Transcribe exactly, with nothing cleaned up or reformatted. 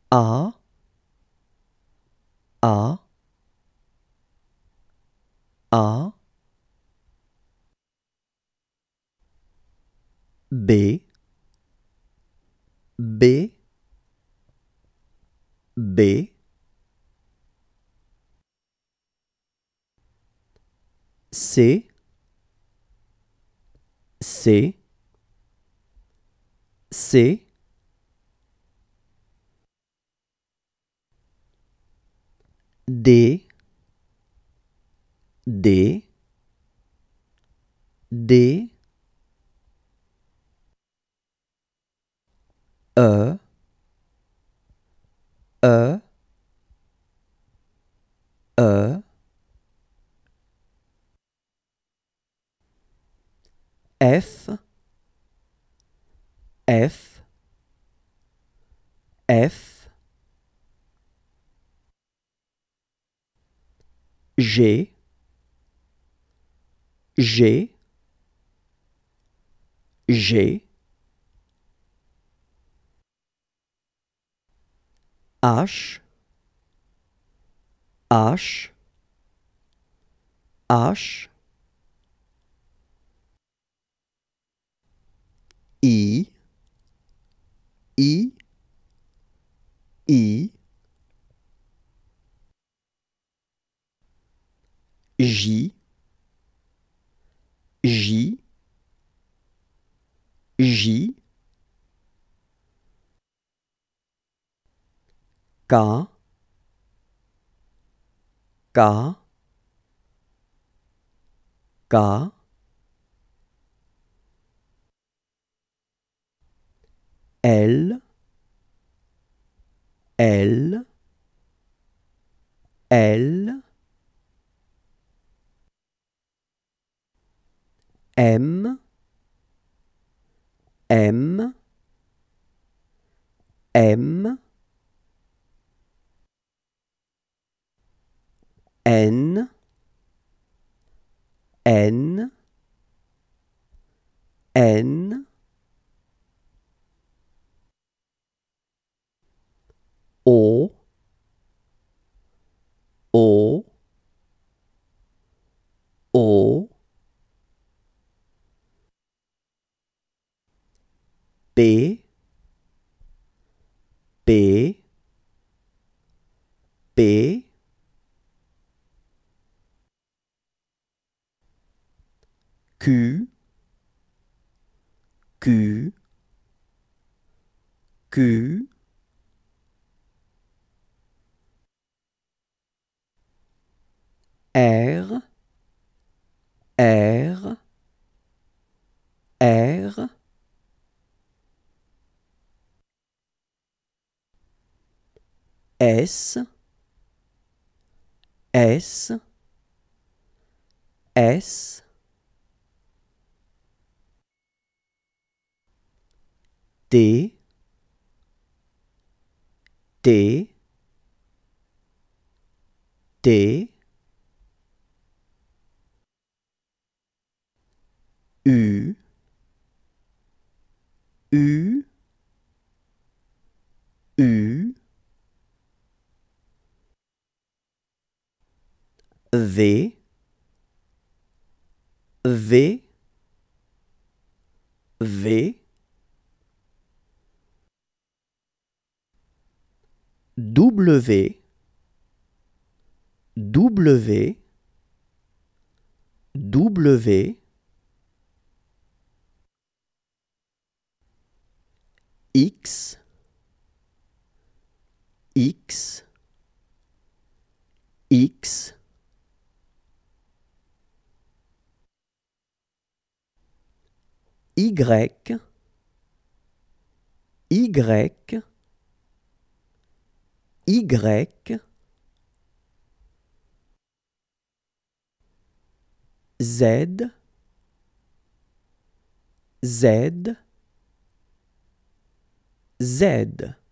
A, A, A, B, B, B, C, C, C, D, D, D, E, E, E, F, F, F, G, G, G, H, H, H, I, I, I, J, J, J, K, K, K, L, L, L, M, M, M, N, N, N, O, O, O, P, P, P, Q, Q, Q, R, R, R, S, S, S, T, T, T, U, U, U, V, V, V, W, W, W, X, X, X, Y, Y, Y, Z, Z, Z.